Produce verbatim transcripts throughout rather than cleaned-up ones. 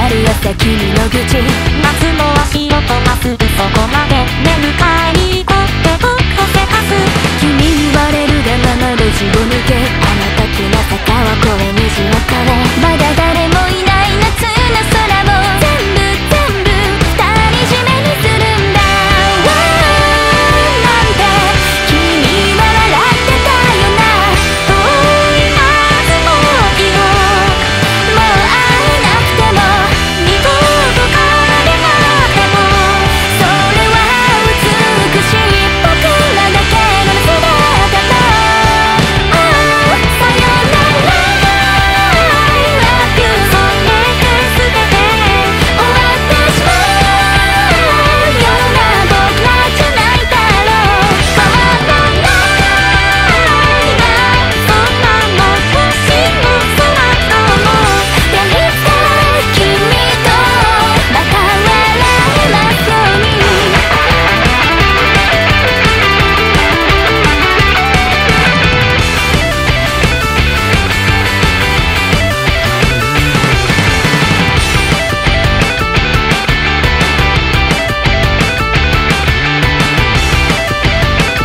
るよさ君の愚痴。 夏の足音がすぐそこまで出迎えに行ってぶっこせかす。 君に言われるがまま路地を抜け、あの時の坂を越え虹を越え、まだ誰もいない夏の空を全部全部独り占めにするんだ。わーなんて君は笑ってたよな。 遠いはずの記憶、 もう会えなくても二度と帰れなくても、 それは美しい僕らだけの姿だ。ああさよなら I love you それで全て終わってしまうような僕らじゃないだろう。変わらないなそんなの星の空ともでいつか君とまた笑えますように。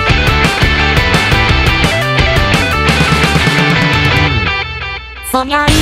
そりゃ